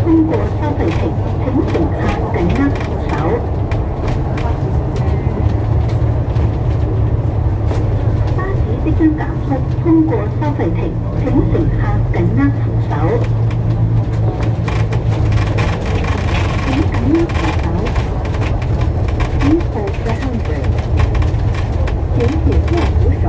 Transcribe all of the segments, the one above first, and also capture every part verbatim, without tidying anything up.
通過收費亭，請乘客緊握扶手。巴士即將減速，通過收費亭，請乘客緊握扶手。請緊握扶手。Please hold the handrail。请紧握扶手。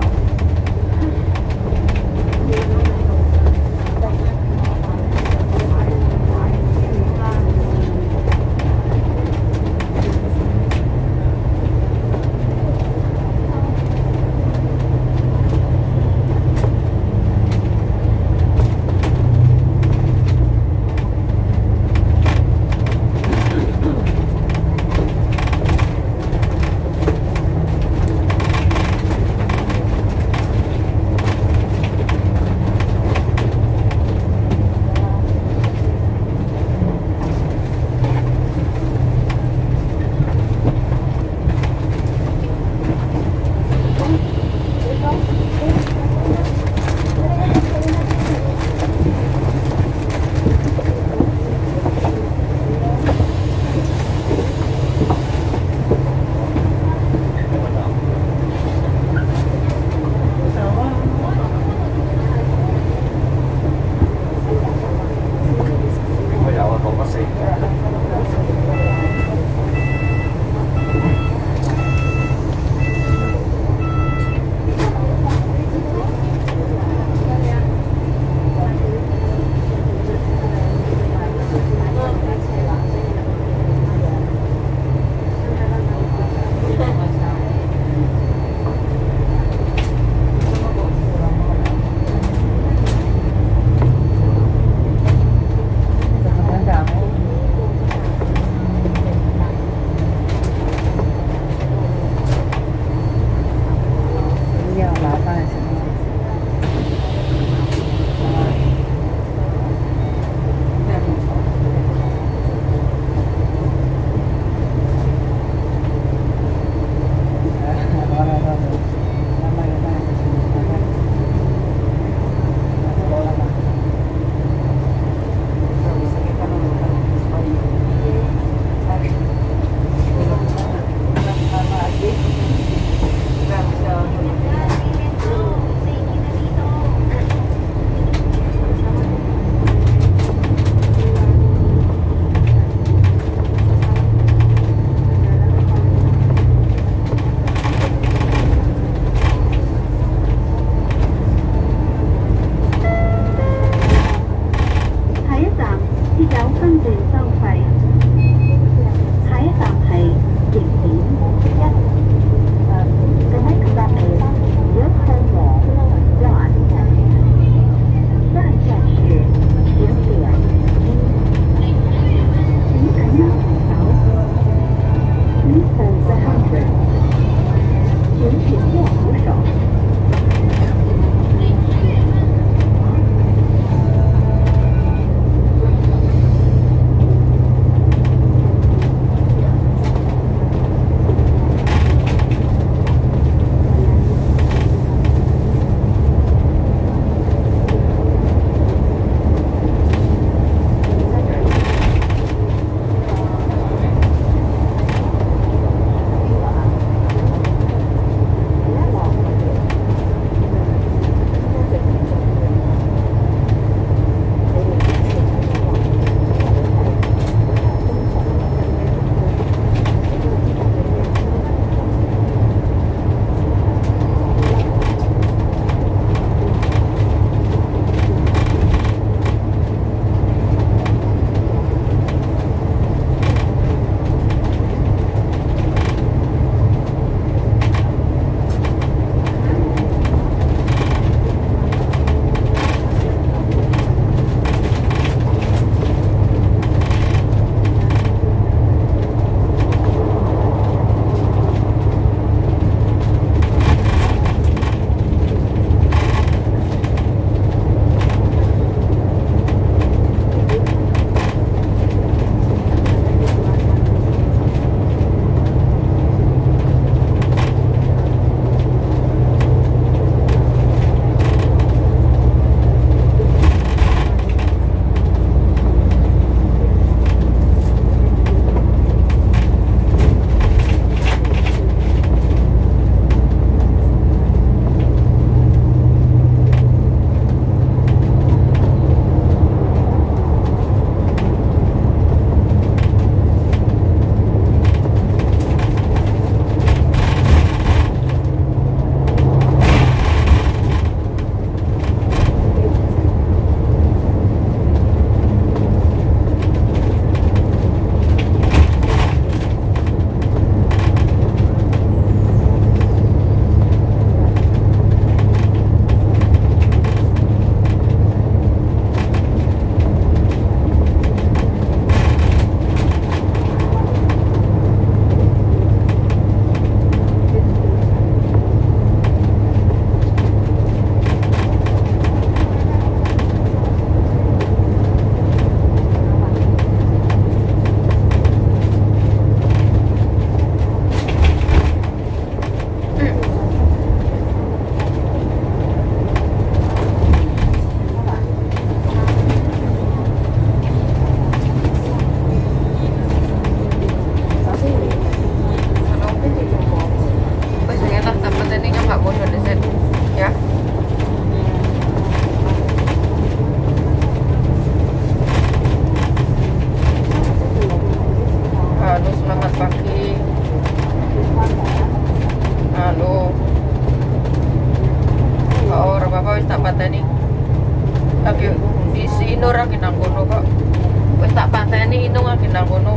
nang kono.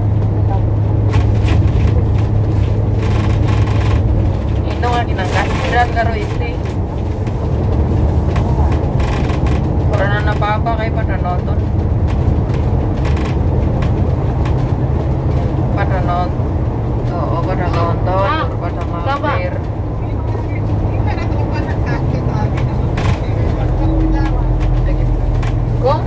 Ino lagi nang kasiran karo istri. Orang apa-apa kayak pada nonton. Pada nonton. Oh, pada nonton, Ah, pada Bapak. mampir. Kok?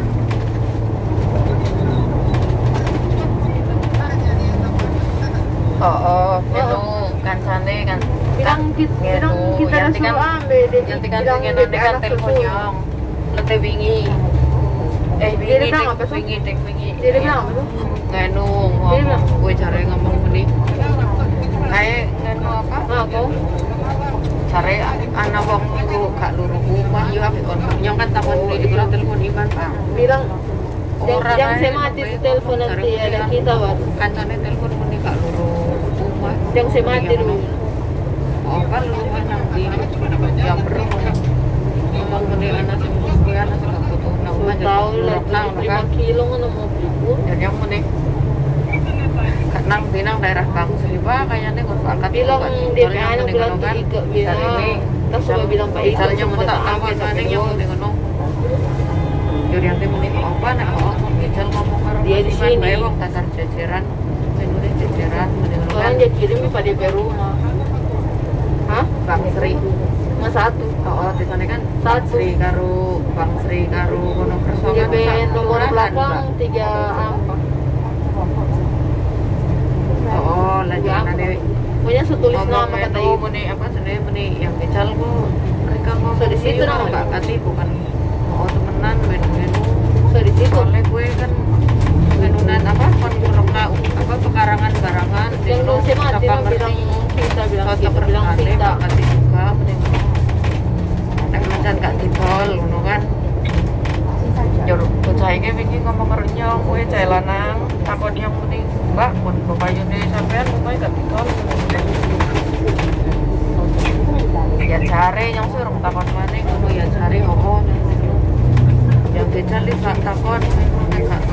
Oh, oh, itu kancane kan. Bilang kita, bilang kita Yanti udah kan, suruh ambil. Dia yanti kan bilang pengen dia nanti kan anak telepon susu. yang lete wingi. Eh, Dia wingi bilang tek apa sih? wingi tek wingi. Dia bilang apa tuh? Nganu Dia bilang? ngomong, gue cara ngomong gini. Kayak nganu apa? Ah, kok? Cara anak wong luru gak luru rumah yo ambek kon. Nyong kan takon di dikira telepon Iman, Pak. Bilang yang, Orang yang ae saya mati sampai itu telepon cari nanti ada bilang, kita baru. kancane telepon muni gak luru rumah. Yang saya mati dulu. Oh kan lu kan nanti yang perlu ngomong muni anak sing gue anak sing gak butuh nang omah jadi Tahu lah, luruk nang lima kan. kilo kan mau beli. Jadi yang muni Kak nang dinang daerah Bang Seriba kayaknya nggak angkat Bilang dia kan bilang kan Ika dari bilang. ini Terus coba bilang Pak Ika misalnya mau sama tak datang tahu ambil mana sampai yang dulu. mau ngono jadi yang muni apa nek oh misal ngomong karo Dia di Iman, sini. bae wong dasar jejeran menune jejeran mending Orang dia kirim pada D P rumah. Hah? Bang Sri. Mas satu. Oh, di sana kan Satu. Sri karo Bang Sri karo Gunung Kerso Dia kan be sak nomor kelurahan, belakang Mbak. tiga empat. Oh, lagi Ya. ana dewe. Pokoknya setulis Ngomong nama kata itu ibu. meni apa sebenarnya meni yang kecal kok mereka ngomong So, di situ "Iya, namanya. Mbak Kati bukan mau temenan menu-menu. So di situ. Soalnya gue kan menunan apa kon kurang tahu apa pekarangan barangan Yang dulu saya mati siapa bilang ngerti kita bilang cocok kita bilang berkali kita. Mbak Kati juga mending nek mancan gak didol ngono kan. Jur bocah iki wingi ngomong karo nyong kowe cah lanang takon yang muni Mbak mun bapayune sampean omahe gak didol. Ya cari nyong suruh takon maneh ngono ya cari opo yang dicari gak takon nek gak